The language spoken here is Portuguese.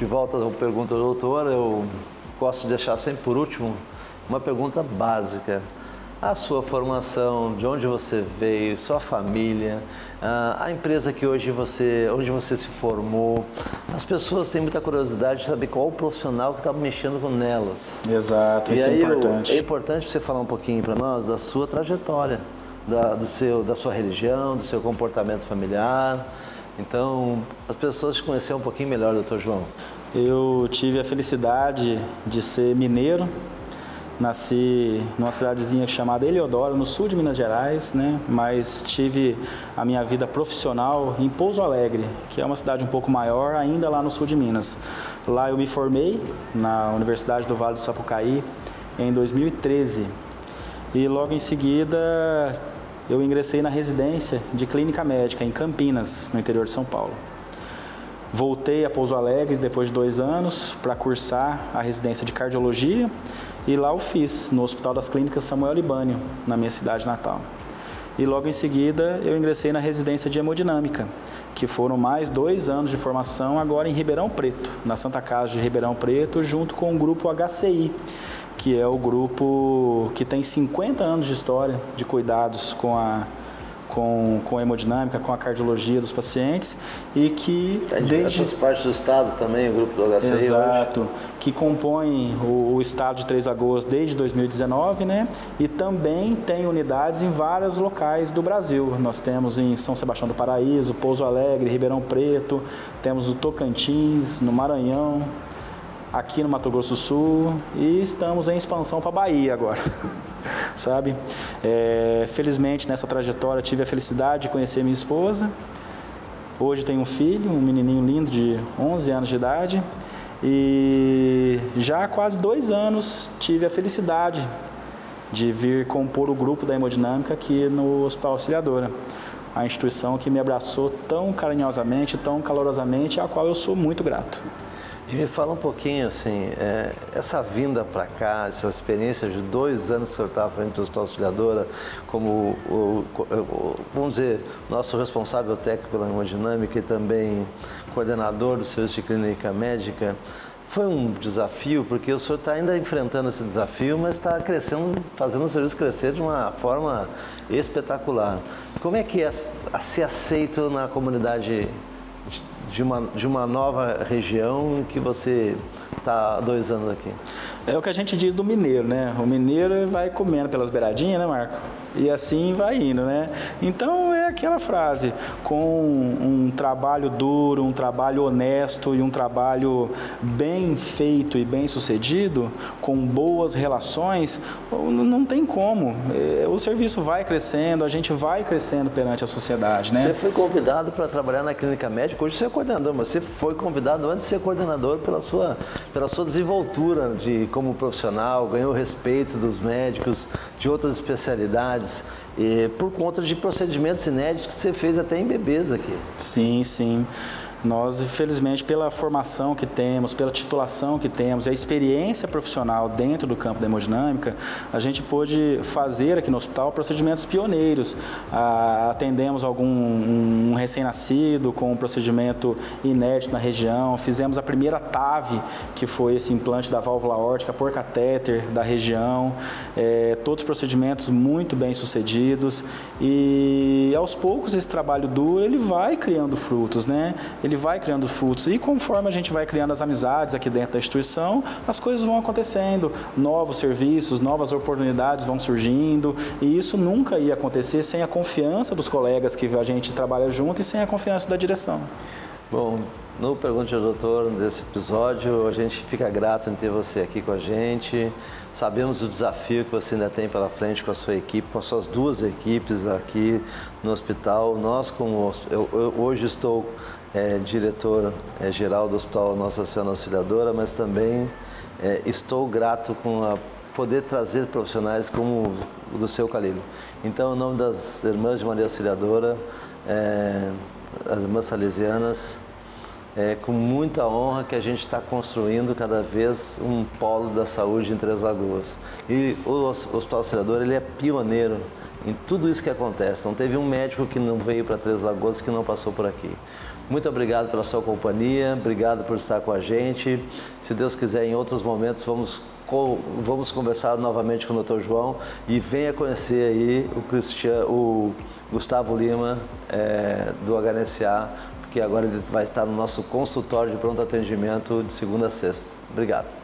de volta à pergunta do doutor, eu gosto de deixar sempre por último uma pergunta básica. A sua formação, de onde você veio, sua família, a empresa que onde você se formou. As pessoas têm muita curiosidade de saber qual o profissional que está mexendo com nelas. Exato, isso é importante. É importante você falar um pouquinho para nós da sua trajetória, da sua religião, do seu comportamento familiar. Então, as pessoas te conheceram um pouquinho melhor, doutor João. Eu tive a felicidade de ser mineiro. Nasci numa cidadezinha chamada Heliodoro, no sul de Minas Gerais, né? Mas tive a minha vida profissional em Pouso Alegre, que é uma cidade um pouco maior, ainda lá no sul de Minas. Lá eu me formei na Universidade do Vale do Sapucaí em 2013 e logo em seguida eu ingressei na residência de clínica médica em Campinas, no interior de São Paulo. Voltei a Pouso Alegre depois de 2 anos para cursar a residência de cardiologia e lá eu fiz, no Hospital das Clínicas Samuel Libânio, na minha cidade natal. E logo em seguida eu ingressei na residência de hemodinâmica, que foram mais 2 anos de formação agora em Ribeirão Preto, na Santa Casa de Ribeirão Preto, junto com o grupo HCI, que é o grupo que tem 50 anos de história de cuidados com a hemodinâmica, com a cardiologia dos pacientes e que essas partes do estado também, o grupo do HCI. Exato, hoje, que compõe o estado de Três Lagoas desde 2019, né? E também tem unidades em vários locais do Brasil. Nós temos em São Sebastião do Paraíso, Pouso Alegre, Ribeirão Preto, temos no Tocantins, no Maranhão, aqui no Mato Grosso do Sul e estamos em expansão para Bahia agora. Sabe? Felizmente nessa trajetória tive a felicidade de conhecer minha esposa. Hoje tenho um filho, um menininho lindo de 11 anos de idade e já há quase 2 anos tive a felicidade de vir compor o grupo da hemodinâmica aqui no Hospital Auxiliadora, a instituição que me abraçou tão carinhosamente, tão calorosamente, a qual eu sou muito grato. E me fala um pouquinho, assim, essa vinda para cá, essa experiência de 2 anos que o senhor estava à frente do Hospital Auxiliadora, como, vamos dizer, nosso responsável técnico pela hemodinâmica e também coordenador do serviço de clínica médica, foi um desafio, porque o senhor está ainda enfrentando esse desafio, mas está crescendo, fazendo o serviço crescer de uma forma espetacular. Como é que é ser aceito na comunidade de uma nova região que você está há 2 anos aqui? É o que a gente diz do mineiro, né? O mineiro vai comendo pelas beiradinhas, né, Marco? E assim vai indo, né? Então é aquela frase, com um trabalho duro, um trabalho honesto e um trabalho bem feito e bem sucedido, com boas relações, não tem como. O serviço vai crescendo, a gente vai crescendo perante a sociedade, né? Você foi convidado para trabalhar na clínica médica, hoje você é coordenador, mas você foi convidado antes de ser coordenador pela sua desenvoltura como profissional, ganhou respeito dos médicos, de outras especialidades, por conta de procedimentos inéditos que você fez até em bebês aqui. Sim, sim. Nós, infelizmente, pela formação que temos, pela titulação que temos, a experiência profissional dentro do campo da hemodinâmica, a gente pôde fazer aqui no hospital procedimentos pioneiros. Atendemos um recém-nascido com um procedimento inédito na região, fizemos a primeira TAV, que foi esse implante da válvula aórtica por catéter da região, todos os procedimentos muito bem sucedidos e aos poucos esse trabalho duro ele vai criando frutos, né? Ele vai criando frutos e conforme a gente vai criando as amizades aqui dentro da instituição, as coisas vão acontecendo, novos serviços, novas oportunidades vão surgindo e isso nunca ia acontecer sem a confiança dos colegas que a gente trabalha junto e sem a confiança da direção. Bom, no Pergunte ao Doutor desse episódio, a gente fica grato em ter você aqui com a gente. Sabemos o desafio que você ainda tem pela frente com a sua equipe, com as suas 2 equipes aqui no hospital. Eu hoje estou diretor geral do Hospital Nossa Senhora Auxiliadora, mas também estou grato com poder trazer profissionais como o do seu calibre. Então, em nome das Irmãs de Maria Auxiliadora, as Irmãs Salesianas, É com muita honra que a gente está construindo cada vez um polo da saúde em Três Lagoas. E o Hospital Auxiliadora, ele é pioneiro em tudo isso que acontece. Não teve um médico que não veio para Três Lagoas que não passou por aqui. Muito obrigado pela sua companhia, obrigado por estar com a gente. Se Deus quiser, em outros momentos, vamos conversar novamente com o Dr. João e venha conhecer aí o Gustavo Lima, do HNSA, porque agora ele vai estar no nosso consultório de pronto atendimento de segunda a sexta. Obrigado.